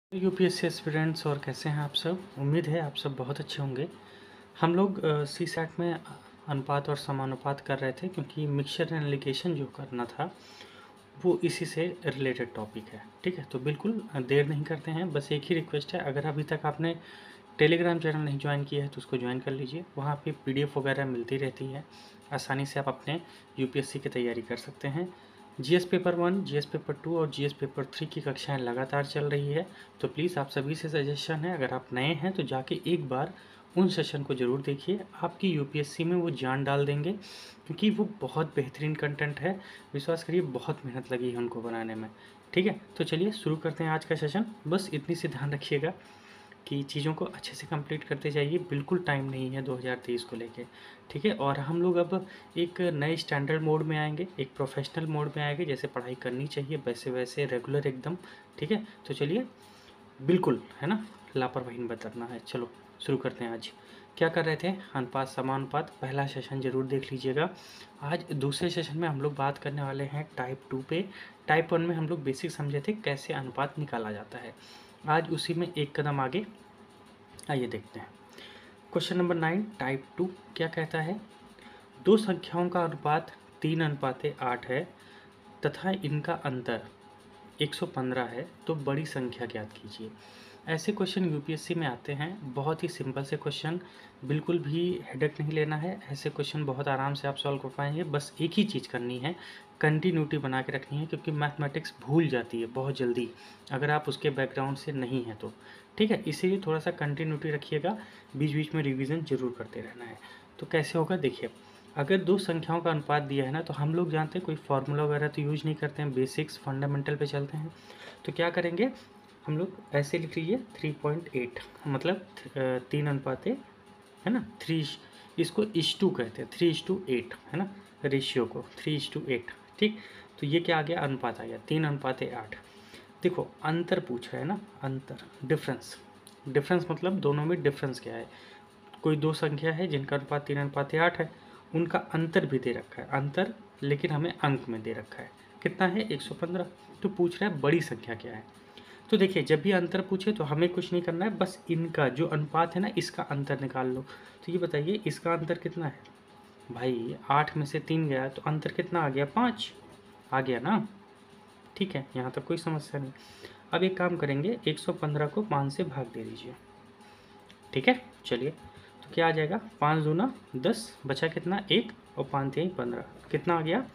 UPSC aspirants और कैसे हैं आप सब। उम्मीद है आप सब बहुत अच्छे होंगे। हम लोग सी सैट में अनुपात और समानुपात कर रहे थे क्योंकि मिक्सचर एंड एलिगेशन जो करना था वो इसी से रिलेटेड टॉपिक है। ठीक है, तो बिल्कुल देर नहीं करते हैं। बस एक ही रिक्वेस्ट है, अगर अभी तक आपने टेलीग्राम चैनल नहीं ज्वाइन किया है तो उसको ज्वाइन कर लीजिए। वहाँ पे पीडीएफ वगैरह मिलती रहती है, आसानी से आप अपने यूपीएससी की तैयारी कर सकते हैं। जीएस पेपर 1, जीएस पेपर 2 और जीएस पेपर 3 की कक्षाएं लगातार चल रही है। तो प्लीज़ आप सभी से सजेशन है, अगर आप नए हैं तो जाके एक बार उन सेशन को ज़रूर देखिए। आपकी यूपीएससी में वो जान डाल देंगे क्योंकि वो बहुत बेहतरीन कंटेंट है। विश्वास करिए, बहुत मेहनत लगी है उनको बनाने में। ठीक है, तो चलिए शुरू करते हैं आज का सेशन। बस इतनी सी ध्यान रखिएगा कि चीज़ों को अच्छे से कंप्लीट करते जाइए। बिल्कुल टाइम नहीं है 2023 को लेके। ठीक है, और हम लोग अब एक नए स्टैंडर्ड मोड में आएंगे, एक प्रोफेशनल मोड में आएंगे। जैसे पढ़ाई करनी चाहिए वैसे वैसे रेगुलर एकदम। ठीक है, तो चलिए बिल्कुल, है ना, लापरवाही नहीं बरतना है। चलो शुरू करते हैं। आज क्या कर रहे थे? अनुपात समानुपात। पहला सेशन ज़रूर देख लीजिएगा। आज दूसरे सेशन में हम लोग बात करने वाले हैं टाइप 2 पे। टाइप 1 में हम लोग बेसिक समझे थे कैसे अनुपात निकाला जाता है। आज उसी में एक कदम आगे, आइए देखते हैं। क्वेश्चन नंबर 9 टाइप 2 क्या कहता है? दो संख्याओं का अनुपात 3:8 है तथा इनका अंतर 115 है, तो बड़ी संख्या ज्ञात कीजिए। ऐसे क्वेश्चन यूपीएससी में आते हैं। बहुत ही सिंपल से क्वेश्चन, बिल्कुल भी हेडेक नहीं लेना है। ऐसे क्वेश्चन बहुत आराम से आप सॉल्व कर पाएंगे। बस एक ही चीज़ करनी है, कंटिन्यूटी बना के रखनी है, क्योंकि मैथमेटिक्स भूल जाती है बहुत जल्दी अगर आप उसके बैकग्राउंड से नहीं हैं तो। ठीक है, इसीलिए थोड़ा सा कंटिन्यूटी रखिएगा, बीच बीच में रिवीजन जरूर करते रहना है। तो कैसे होगा देखिए, अगर दो संख्याओं का अनुपात दिया है ना, तो हम लोग जानते हैं कोई फार्मूला वगैरह तो यूज नहीं करते हैं, बेसिक्स फंडामेंटल पे चलते हैं। तो क्या करेंगे हम लोग, ऐसे लिख लीजिए 3.8, मतलब 3:, है ना, 3, इसको इस टू कहते हैं, 3:8, है ना, रेशियो को 3:8। ठीक, तो ये क्या आ गया? अनुपात आ गया 3:8। देखो अंतर पूछ रहा है ना, अंतर, डिफरेंस। डिफरेंस मतलब दोनों में डिफरेंस क्या है। कोई दो संख्या है जिनका अनुपात 3:8 है, उनका अंतर भी दे रखा है, अंतर लेकिन हमें अंक में दे रखा है। कितना है? 115। तो पूछ रहा है बड़ी संख्या क्या है। तो देखिए, जब भी अंतर पूछे तो हमें कुछ नहीं करना है, बस इनका जो अनुपात है ना, इसका अंतर निकाल लो। तो ये बताइए इसका अंतर कितना है भाई? 8 में से 3 गया तो अंतर कितना आ गया? 5 आ गया ना। ठीक है, यहाँ तक कोई समस्या नहीं। अब एक काम करेंगे, 115 को 5 से भाग दे दीजिए। ठीक है, चलिए, तो क्या आ जाएगा? 5 दूना 10, बचा कितना? 1, और 5 3 15, कितना आ गया?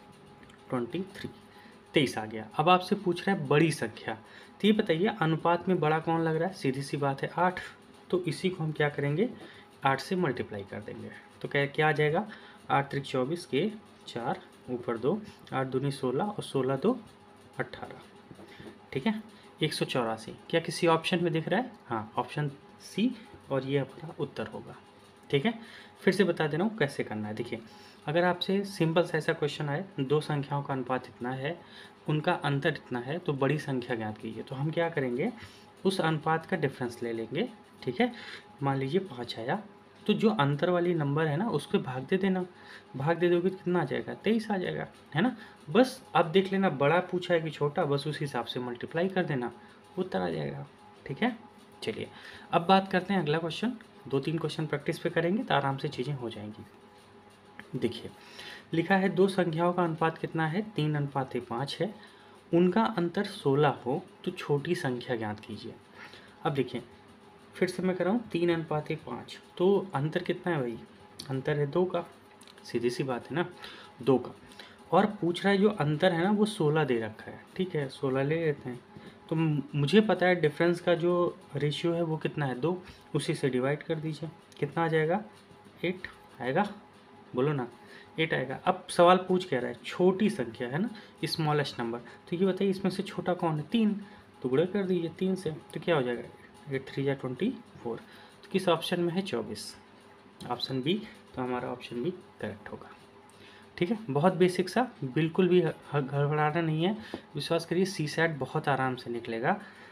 23, 23 आ गया। अब आपसे पूछ रहा है बड़ी संख्या। तो ये बताइए अनुपात में बड़ा कौन लग रहा है? सीधी सी बात है 8। तो इसी को हम क्या करेंगे? 8 से मल्टीप्लाई कर देंगे। तो क्या क्या आ जाएगा? 8 त्रिक 24 के 4, ऊपर 2, 8 दूनी 16 और 16 2 18। ठीक है, 184। क्या किसी ऑप्शन में दिख रहा है? हाँ, ऑप्शन सी, और ये अपना उत्तर होगा। ठीक है, फिर से बता दे रहा हूँ कैसे करना है। देखिए, अगर आपसे सिंपल सा ऐसा क्वेश्चन आए, दो संख्याओं का अनुपात इतना है, उनका अंतर इतना है, तो बड़ी संख्या ज्ञात कीजिए। तो हम क्या करेंगे, उस अनुपात का डिफरेंस ले लेंगे। ठीक है, मान लीजिए 5 आया, तो जो अंतर वाली नंबर है ना, उसको भाग दे देना। भाग दे दोगे तो कितना आ जाएगा? 23 आ जाएगा, है ना। बस अब देख लेना बड़ा पूछा है कि छोटा, बस उस हिसाब से मल्टीप्लाई कर देना, उत्तर आ जाएगा। ठीक है, चलिए अब बात करते हैं अगला क्वेश्चन। 2-3 क्वेश्चन प्रैक्टिस पे करेंगे तो आराम से चीज़ें हो जाएंगी। देखिए, लिखा है दो संख्याओं का अनुपात कितना है? 3:5 है, उनका अंतर 16 हो तो छोटी संख्या ज्ञात कीजिए। अब देखिए, फिर से मैं कर रहा हूँ, 3:5, तो अंतर कितना है भाई? अंतर है 2 का, सीधी सी बात है ना, 2 का। और पूछ रहा है जो अंतर है ना, वो 16 दे रखा है। ठीक है, 16 ले लेते हैं। तो मुझे पता है डिफरेंस का जो रेशियो है वो कितना है? 2, उसी से डिवाइड कर दीजिए। कितना आ जाएगा? 8 आएगा, बोलो ना, 8 आएगा। अब सवाल पूछ कह रहा है छोटी संख्या, है ना, स्मॉलेस्ट नंबर। तो ये बताइए इसमें से छोटा कौन है? 3, तो गुणा कर दीजिए 3 से, तो क्या हो जाएगा? 8 3 या 24। तो किस ऑप्शन में है? 24, ऑप्शन बी। तो हमारा ऑप्शन बी करेक्ट होगा। ठीक है, बहुत बेसिक सा, बिल्कुल भी गड़बड़ाना नहीं है। विश्वास करिए, सी सैट बहुत आराम से निकलेगा।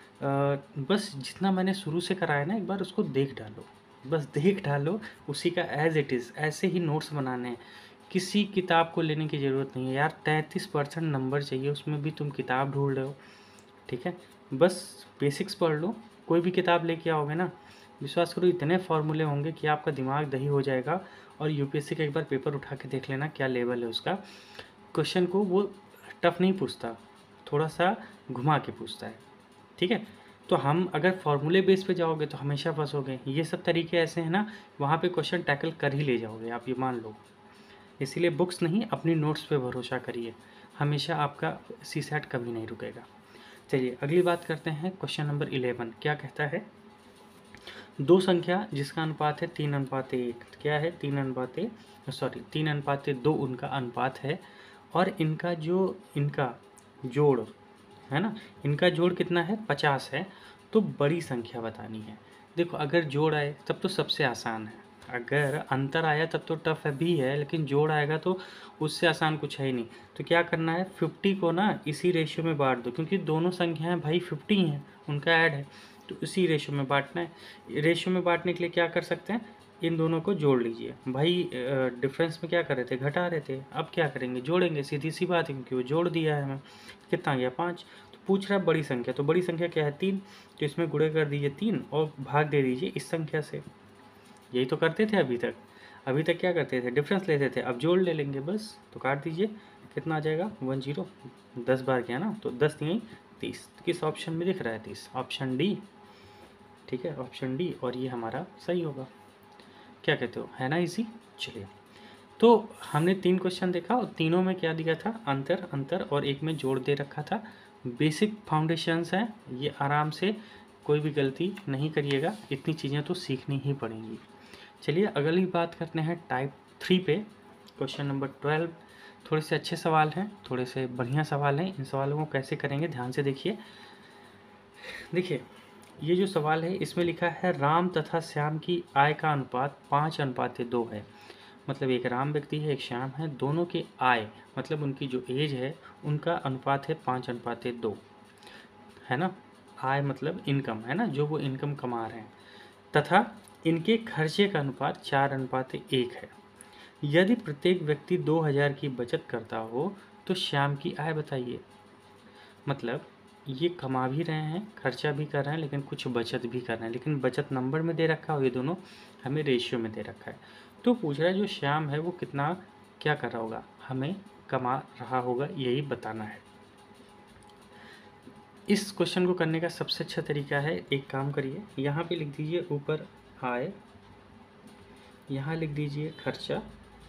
बस जितना मैंने शुरू से कराया ना, एक बार उसको देख डालो, बस देख डालो, उसी का एज इट इज़ ऐसे ही नोट्स बनाने हैं। किसी किताब को लेने की ज़रूरत नहीं है यार। 33% नंबर चाहिए, उसमें भी तुम किताब ढूंढ रहे हो। ठीक है, बस बेसिक्स पढ़ लो, कोई भी किताब लेके आओगे ना, विश्वास करो इतने फार्मूले होंगे कि आपका दिमाग दही हो जाएगा। और यूपीएससी का एक बार पेपर उठा के देख लेना क्या लेवल है उसका। क्वेश्चन को वो टफ नहीं पूछता, थोड़ा सा घुमा के पूछता है, ठीक है। तो हम अगर फॉर्मूले बेस पे जाओगे तो हमेशा फंसोगे। ये सब तरीके ऐसे हैं ना, वहाँ पे क्वेश्चन टैकल कर ही ले जाओगे आप, ये मान लो। इसीलिए बुक्स नहीं, अपनी नोट्स पे भरोसा करिए, हमेशा आपका सीसैट कभी नहीं रुकेगा। चलिए अगली बात करते हैं। क्वेश्चन नंबर 11 क्या कहता है, दो संख्या जिसका अनुपात है 3:1। क्या है, 3:2 उनका अनुपात है, और इनका जोड़ है ना, इनका जोड़ कितना है, 50 है। तो बड़ी संख्या बतानी है। देखो अगर जोड़ आए तब तो सबसे आसान है, अगर अंतर आया तब तो टफ है भी है, लेकिन जोड़ आएगा तो उससे आसान कुछ है ही नहीं। तो क्या करना है, 50 को ना इसी रेशियो में बांट दो, क्योंकि दोनों संख्याएं भाई 50 हैं, उनका ऐड है, तो इसी रेशियो में बांटना है। रेशियो में बांटने के लिए क्या कर सकते हैं, इन दोनों को जोड़ लीजिए। भाई डिफरेंस में क्या कर रहे थे, घटा रहे थे, अब क्या करेंगे, जोड़ेंगे, सीधी सी बात है, क्योंकि वो जोड़ दिया है हमें। कितना गया, 5। तो पूछ रहा है बड़ी संख्या, तो बड़ी संख्या क्या है, 3। तो इसमें गुणे कर दीजिए 3 और भाग दे दीजिए इस संख्या से। यही तो करते थे अभी तक। अभी तक क्या करते थे, डिफरेंस लेते थे, अब जोड़ ले लेंगे बस। तो काट दीजिए, कितना आ जाएगा, 10। 10 बार किया ना, तो 10 नहीं 30। किस ऑप्शन में दिख रहा है, 30, ऑप्शन डी, ठीक है, ऑप्शन डी, और ये हमारा सही होगा। क्या कहते हो, है ना इजी। चलिए, तो हमने 3 क्वेश्चन देखा, और तीनों में क्या दिया था, अंतर अंतर, और एक में जोड़ दे रखा था। बेसिक फाउंडेशंस हैं, ये आराम से कोई भी गलती नहीं करिएगा, इतनी चीज़ें तो सीखनी ही पड़ेंगी। चलिए अगली बात करते हैं टाइप 3 पे, क्वेश्चन नंबर 12। थोड़े से अच्छे सवाल हैं, थोड़े से बढ़िया सवाल हैं। इन सवालों को कैसे करेंगे ध्यान से देखिए। देखिए ये जो सवाल है इसमें लिखा है, राम तथा श्याम की आय का अनुपात 5:2 है। मतलब एक राम व्यक्ति है, एक श्याम है, दोनों की आय मतलब उनकी जो एज है उनका अनुपात है 5:2, है ना। आय मतलब इनकम, है ना, जो वो इनकम कमा रहे हैं, तथा इनके खर्चे का अनुपात 4:1 है। यदि प्रत्येक व्यक्ति 2000 की बचत करता हो तो श्याम की आय बताइए। मतलब ये कमा भी रहे हैं, खर्चा भी कर रहे हैं, लेकिन कुछ बचत भी कर रहे हैं, लेकिन बचत नंबर में दे रखा है, ये दोनों हमें रेशियो में दे रखा है। तो पूछ रहा है जो श्याम है वो कितना क्या कर रहा होगा, हमें कमा रहा होगा, यही बताना है। इस क्वेश्चन को करने का सबसे अच्छा तरीका है, एक काम करिए, यहाँ पे लिख दीजिए ऊपर आय, यहाँ लिख दीजिए खर्चा,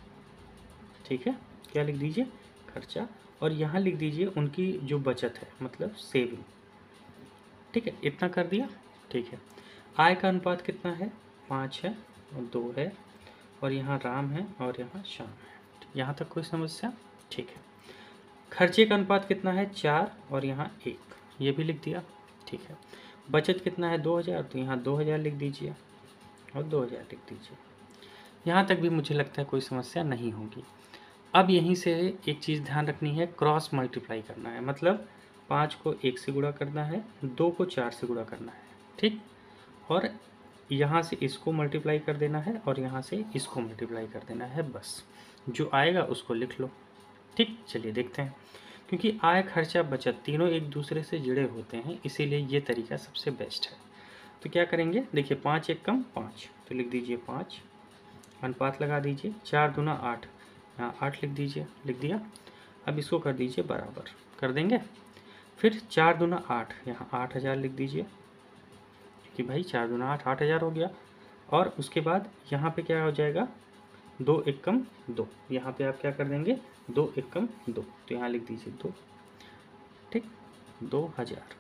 ठीक है, क्या लिख दीजिए, खर्चा, और यहाँ लिख दीजिए उनकी जो बचत है मतलब सेविंग, ठीक है, इतना कर दिया, ठीक है। आय का अनुपात कितना है, 5 है और 2 है, और यहाँ राम है और यहाँ श्याम है। यहाँ तक कोई समस्या, ठीक है। खर्चे का अनुपात कितना है, 4 और यहाँ 1, ये भी लिख दिया, ठीक है। बचत कितना है, 2000, तो यहाँ 2000 लिख दीजिए और 2000 लिख दीजिए। यहाँ तक भी मुझे लगता है कोई समस्या नहीं होगी। अब यहीं से एक चीज़ ध्यान रखनी है, क्रॉस मल्टीप्लाई करना है, मतलब 5 को 1 से गुणा करना है, 2 को 4 से गुणा करना है, ठीक, और यहाँ से इसको मल्टीप्लाई कर देना है और यहाँ से इसको मल्टीप्लाई कर देना है, बस जो आएगा उसको लिख लो, ठीक। चलिए देखते हैं, क्योंकि आय खर्चा बचत तीनों एक दूसरे से जुड़े होते हैं, इसीलिए ये तरीका सबसे बेस्ट है। तो क्या करेंगे, देखिए 5 1 कम 5, तो लिख दीजिए 5, अनुपात लगा दीजिए, 4 दूना 8, यहाँ 8 लिख दीजिए, लिख दिया। अब इसको कर दीजिए बराबर, कर देंगे। फिर 4 दूना 8, यहाँ 8000 लिख दीजिए, कि भाई 4 दूना 8, 8000 हो गया। और उसके बाद यहाँ पे क्या हो जाएगा, 2 1 कम 2, यहाँ पे आप क्या कर देंगे, 2 1 कम 2, तो यहाँ लिख दीजिए 2, ठीक, 2000।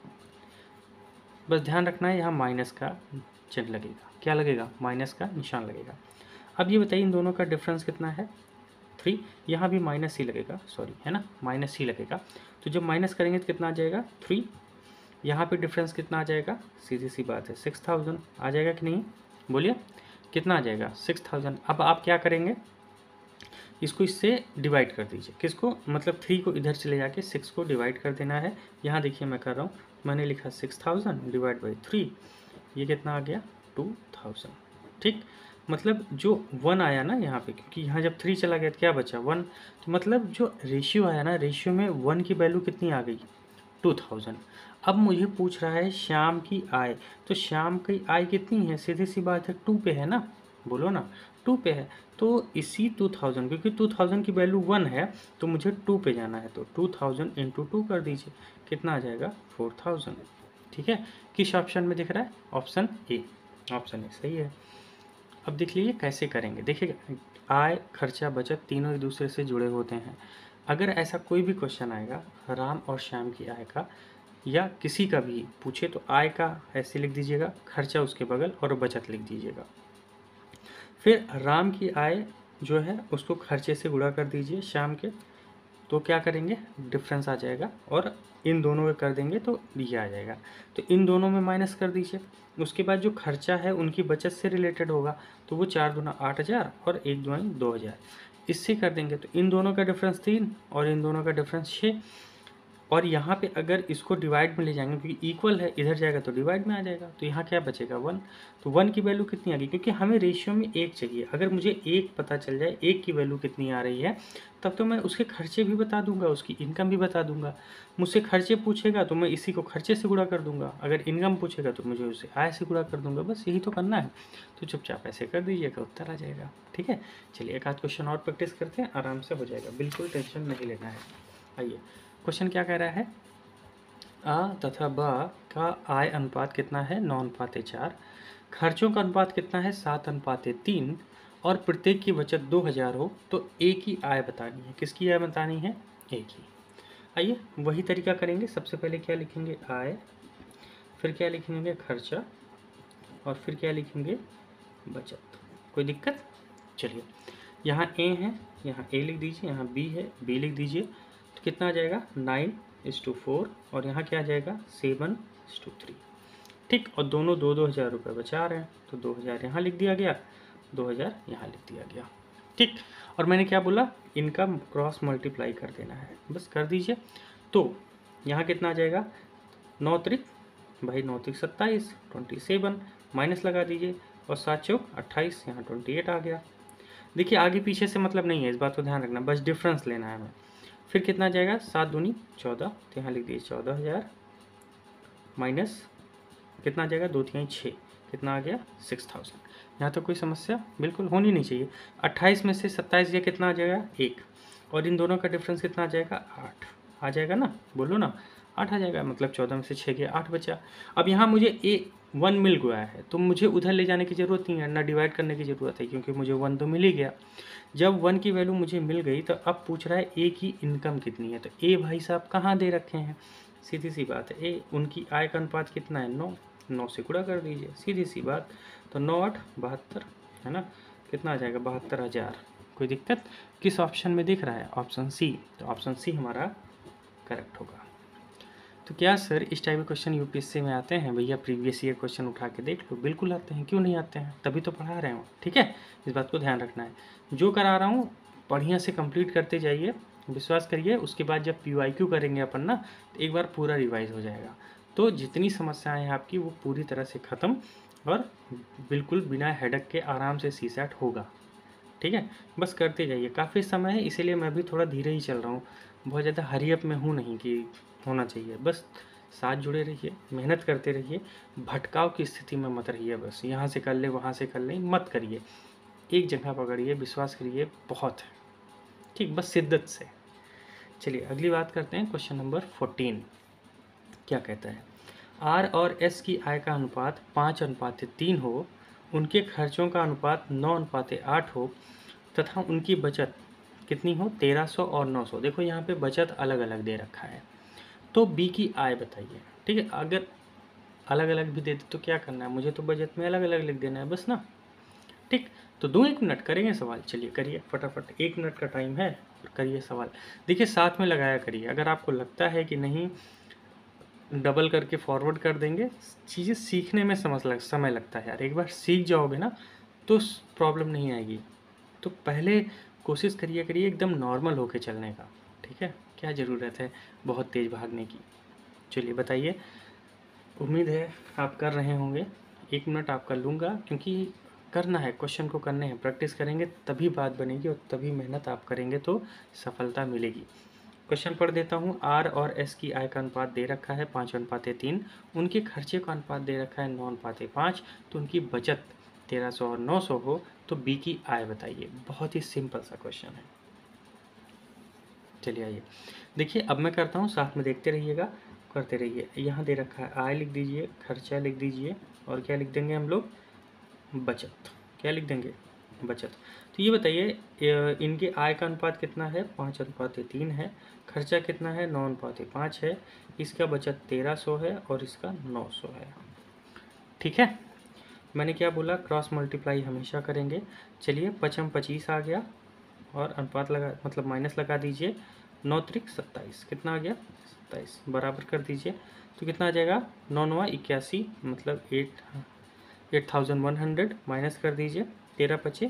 बस ध्यान रखना है यहाँ माइनस का चिन्ह लगेगा, क्या लगेगा, माइनस का निशान लगेगा। अब ये बताइए इन दोनों का डिफरेंस कितना है, 3, यहाँ भी माइनस ही लगेगा, सॉरी, है ना, माइनस ही लगेगा। तो जब माइनस करेंगे तो कितना आ जाएगा, 3, यहाँ पे डिफरेंस कितना आ जाएगा, सीधी सी बात है 6000 आ जाएगा कि नहीं, बोलिए कितना आ जाएगा, 6000। अब आप क्या करेंगे, इसको इससे डिवाइड कर दीजिए, किसको, मतलब 3 को इधर से ले जाके 6 को डिवाइड कर देना है। यहाँ देखिए मैं कर रहा हूँ, मैंने लिखा 6000 डिवाइड बाई 3, ये कितना आ गया, 2000, ठीक। मतलब जो 1 आया ना यहाँ पे, क्योंकि यहाँ जब 3 चला गया तो क्या बचा, 1, तो मतलब जो रेशियो आया ना, रेशियो में 1 की वैल्यू कितनी आ गई, 2000। अब मुझे पूछ रहा है श्याम की आय, तो श्याम की आय कितनी है, सीधी सी बात है 2 पे है ना, बोलो ना 2 पे है। तो इसी 2000, क्योंकि 2000 की वैल्यू 1 है तो मुझे 2 पे जाना है, तो 2000 इंटू 2 कर दीजिए, कितना आ जाएगा 4000। ठीक है, किस ऑप्शन में दिख रहा है, ऑप्शन ए, ऑप्शन ए सही है। अब देख लीजिए कैसे करेंगे, देखिए आय खर्चा बचत तीनों एक दूसरे से जुड़े होते हैं। अगर ऐसा कोई भी क्वेश्चन आएगा राम और श्याम की आय का या किसी का भी पूछे तो आय का ऐसे लिख दीजिएगा, खर्चा उसके बगल और बचत लिख दीजिएगा। फिर राम की आय जो है उसको खर्चे से गुणा कर दीजिए श्याम के, तो क्या करेंगे डिफरेंस आ जाएगा, और इन दोनों में कर देंगे तो ये आ जाएगा, तो इन दोनों में माइनस कर दीजिए। उसके बाद जो खर्चा है उनकी बचत से रिलेटेड होगा, तो वो 4 दूना 8000 और 1 दूनी 2000, इससे कर देंगे तो इन दोनों का डिफरेंस 3 और इन दोनों का डिफरेंस 6। और यहाँ पे अगर इसको डिवाइड में ले जाएंगे क्योंकि इक्वल है, इधर जाएगा तो डिवाइड में आ जाएगा, तो यहाँ क्या बचेगा 1। तो 1 की वैल्यू कितनी आ गई, क्योंकि हमें रेशियो में 1 चाहिए। अगर मुझे 1 पता चल जाए 1 की वैल्यू कितनी आ रही है, तब तो मैं उसके खर्चे भी बता दूंगा, उसकी इनकम भी बता दूंगा। मुझसे खर्चे पूछेगा तो मैं इसी को खर्चे से गुणा कर दूंगा, अगर इनकम पूछेगा तो मुझे उसे आय से गुणा कर दूंगा, बस यही तो करना है। तो चुपचाप ऐसे कर दीजिएगा, उत्तर आ जाएगा। ठीक है, चलिए एक आध क्वेश्चन और प्रैक्टिस करते हैं, आराम से हो जाएगा, बिल्कुल टेंशन नहीं लेना है। आइए, क्वेश्चन क्या कह रहा है, आ तथा ब का आय अनुपात कितना है 9:4, खर्चों का अनुपात कितना है 7:3, और प्रत्येक की बचत 2000 हो तो ए की आय बतानी है। किसकी आय बतानी है, ए की। आइए वही तरीका करेंगे, सबसे पहले क्या लिखेंगे आय, फिर क्या लिखेंगे खर्चा, और फिर क्या लिखेंगे बचत। कोई दिक्कत, चलिए यहाँ ए है, यहाँ ए लिख दीजिए, यहाँ बी है, बी लिख दीजिए, तो कितना आ जाएगा 9:4, और यहाँ क्या आ जाएगा 7:3। ठीक, और दोनों 2-2 हज़ार रुपये बचा रहे हैं, तो 2000 यहाँ लिख दिया गया, 2000 यहाँ लिख दिया गया। ठीक, और मैंने क्या बोला, इनका क्रॉस मल्टीप्लाई कर देना है, बस कर दीजिए। तो यहाँ कितना आ जाएगा 9 त्रिक भाई 9 त्रिक 27, 27 माइनस लगा दीजिए, और 7 चौक 28, यहाँ 28 आ गया। देखिए आगे पीछे से मतलब नहीं है, इस बात को ध्यान रखना, बस डिफरेंस लेना है हमें। फिर कितना आ जाएगा 7 दूनी 14, तो यहाँ लिख दीजिए 14000, माइनस कितना आ जाएगा 2 3 6, कितना आ गया 6000। यहाँ तो कोई समस्या बिल्कुल होनी नहीं चाहिए। 28 में से 27 गया, कितना आ जाएगा 1, और इन दोनों का डिफरेंस कितना आ जाएगा 8 आ जाएगा ना, बोलो ना 8 आ जाएगा, मतलब 14 में से 6 गया 8 बचा। अब यहाँ मुझे A1 मिल गया है, तो मुझे उधर ले जाने की ज़रूरत नहीं है, ना डिवाइड करने की ज़रूरत है, क्योंकि मुझे 1 तो मिल ही गया। जब 1 की वैल्यू मुझे मिल गई तो अब पूछ रहा है ए की इनकम कितनी है, तो ए भाई साहब कहाँ दे रखे हैं, सीधी सी बात है ए, उनकी आय का अनुपात कितना है 9, 9 से गुणा कर दीजिए, सीधी सी बात। तो 9 8 72 है ना, कितना आ जाएगा 72,000। कोई दिक्कत, किस ऑप्शन में दिख रहा है, ऑप्शन सी, तो ऑप्शन सी हमारा करेक्ट होगा। तो क्या सर इस टाइप के क्वेश्चन यूपीएससी में आते हैं, भैया प्रीवियस ईयर क्वेश्चन उठा के देख लो, बिल्कुल आते हैं, क्यों नहीं आते हैं, तभी तो पढ़ा रहे हो। ठीक है, इस बात को ध्यान रखना है, जो करा रहा हूँ बढ़िया से कंप्लीट करते जाइए, विश्वास करिए, उसके बाद जब PYQ करेंगे अपन ना, तो एक बार पूरा रिवाइज हो जाएगा, तो जितनी समस्याएं हैं आपकी वो पूरी तरह से ख़त्म, और बिल्कुल बिना हेडक के आराम से CSAT होगा। ठीक है, बस करते जाइए, काफ़ी समय है इसीलिए मैं भी थोड़ा धीरे ही चल रहा हूँ, बहुत ज़्यादा हरी अप में हूँ नहीं कि होना चाहिए, बस साथ जुड़े रहिए, मेहनत करते रहिए, भटकाव की स्थिति में मत रहिए, बस यहाँ से कर ले वहाँ से कर ले मत करिए, एक जगह पकड़िए, विश्वास करिए बहुत है। ठीक, बस शिद्दत से। चलिए अगली बात करते हैं, क्वेश्चन नंबर 14 क्या कहता है, R और S की आय का अनुपात 5:3 हो, उनके खर्चों का अनुपात 9:8 हो, तथा उनकी बचत कितनी हो 1300 और 900। देखो यहाँ पे बचत अलग अलग दे रखा है, तो B की आय बताइए। ठीक है, अगर अलग अलग भी दे दे तो क्या करना है, मुझे तो बजट में अलग अलग लिख देना है बस ना। ठीक, तो 1 मिनट करेंगे सवाल, चलिए करिए फटाफट, 1 मिनट का टाइम है, और करिए सवाल। देखिए साथ में लगाया करिए, अगर आपको लगता है कि नहीं डबल करके फॉरवर्ड कर देंगे, चीज़ें सीखने में समय लगता है यार, एक बार सीख जाओगे ना तो प्रॉब्लम नहीं आएगी। तो पहले कोशिश करिए एकदम नॉर्मल होके चलने का। ठीक है, क्या ज़रूरत है बहुत तेज़ भागने की। चलिए बताइए, उम्मीद है आप कर रहे होंगे, 1 मिनट आपका लूँगा, क्योंकि करना है, क्वेश्चन को करने हैं, प्रैक्टिस करेंगे तभी बात बनेगी, और तभी मेहनत आप करेंगे तो सफलता मिलेगी। क्वेश्चन पढ़ देता हूँ। आर और एस की आय का अनुपात दे रखा है 5:3, उनके खर्चे का अनुपात दे रखा है 9:5, तो उनकी बचत 1300 और 900 हो तो बी की आय बताइए। बहुत ही सिंपल सा क्वेश्चन है। चलिए आइए देखिए, अब मैं करता हूँ, साथ में देखते रहिएगा, करते रहिए। यहाँ दे रखा है आय लिख दीजिए, खर्चा लिख दीजिए, और क्या लिख देंगे हम लोग, बचत। क्या लिख देंगे, बचत। तो ये बताइए इनके आय का अनुपात कितना है, 5:3 है। खर्चा कितना है, 9:5 है। इसका बचत 1300 है और इसका 900 है। ठीक है, मैंने क्या बोला, क्रॉस मल्टीप्लाई हमेशा करेंगे। चलिए 5×25 आ गया, और अनुपात लगा मतलब माइनस लगा दीजिए, 9×3 27, कितना आ गया 27, बराबर कर दीजिए। तो कितना आ जाएगा, 9×9 = 81, मतलब 8100, माइनस कर दीजिए, 13×5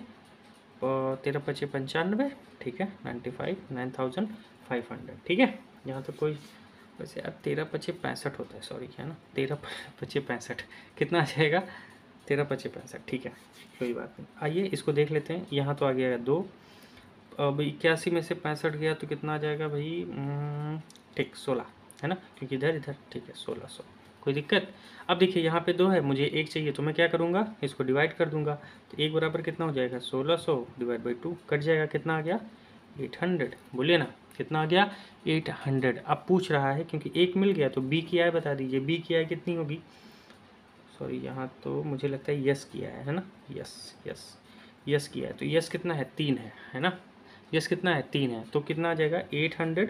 95, ठीक है, 95 9500, ठीक है। यहाँ तो कोई, वैसे यार 13×5 65 होता है, सॉरी, है ना, 13×5 65, कितना आ जाएगा, 13×5 65, ठीक है, कोई बात नहीं। आइए इसको देख लेते हैं। यहाँ तो आ गया 2, अब 81 में से 65 गया तो कितना आ जाएगा भाई, ठीक 16, है ना, क्योंकि इधर इधर, ठीक है 1600, कोई दिक्कत। अब देखिए यहाँ पे 2 है, मुझे 1 चाहिए, तो मैं क्या करूँगा, इसको डिवाइड कर दूंगा। तो 1 बराबर कितना हो जाएगा, 1600 / 2, कट जाएगा, कितना आ गया 800, बोलिए ना, कितना आ गया 800। अब पूछ रहा है, क्योंकि 1 मिल गया, तो बी की आय बता दीजिए, बी की आय कितनी होगी, सॉरी यहाँ तो मुझे लगता है यस किया है ना, यस यस यस किया है। तो यस कितना है, 3 है ना, यस कितना है, 3 है। तो कितना आ जाएगा 800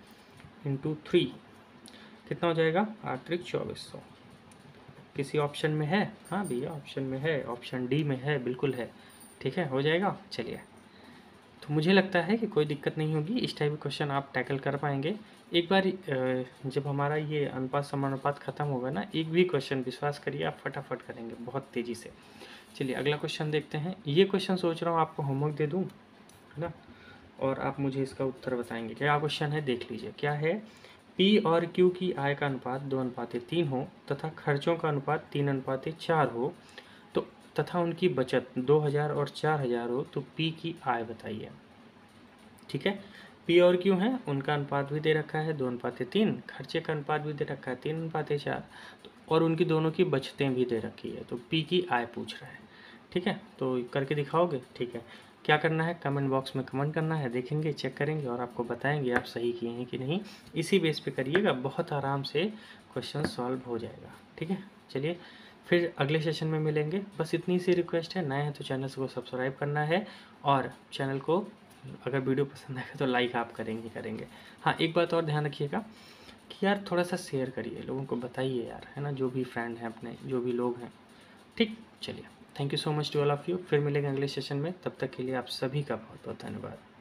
× 3, कितना हो जाएगा 8×3 = 2400। किसी ऑप्शन में है, हाँ भैया ऑप्शन में है, ऑप्शन डी में है, बिल्कुल है, ठीक है, हो जाएगा। चलिए, तो मुझे लगता है कि कोई दिक्कत नहीं होगी, इस टाइप के क्वेश्चन आप टैकल कर पाएंगे। एक बार जब हमारा ये अनुपात समानुपात खत्म होगा ना, एक भी क्वेश्चन विश्वास करिए आप फटाफट करेंगे बहुत तेज़ी से। चलिए अगला क्वेश्चन देखते हैं। ये क्वेश्चन सोच रहा हूँ आपको होमवर्क दे दूँ, है ना, और आप मुझे इसका उत्तर बताएंगे। क्या क्वेश्चन है देख लीजिए, क्या है, पी और क्यू की आय का अनुपात 2:3 हो तथा खर्चों का अनुपात 3:4 हो, तो तथा उनकी बचत 2000 और 4000 हो, तो पी की आय बताइए। ठीक है, पी और क्यू हैं, उनका अनुपात भी दे रखा है 2:3, खर्चे का अनुपात भी दे रखा है 3:4, और उनकी दोनों की बचतें भी दे रखी है, तो पी की आय पूछ रहा है। ठीक है, तो करके दिखाओगे, ठीक है। क्या करना है, कमेंट बॉक्स में कमेंट करना है, देखेंगे, चेक करेंगे और आपको बताएंगे आप सही किए हैं कि नहीं। इसी बेस पे करिएगा, बहुत आराम से क्वेश्चन सॉल्व हो जाएगा। ठीक है, चलिए फिर अगले सेशन में मिलेंगे। बस इतनी सी रिक्वेस्ट है, नए हैं तो चैनल को सब्सक्राइब करना है, और चैनल को अगर वीडियो पसंद आएगा तो लाइक आप करेंगे। हाँ, एक बात और ध्यान रखिएगा कि यार थोड़ा सा शेयर करिए, लोगों को बताइए यार, है ना, जो भी फ्रेंड हैं अपने, जो भी लोग हैं। ठीक, चलिए, thank you so much to all of you. फिर मिलेंगे अगले सेशन में, तब तक के लिए आप सभी का बहुत बहुत धन्यवाद।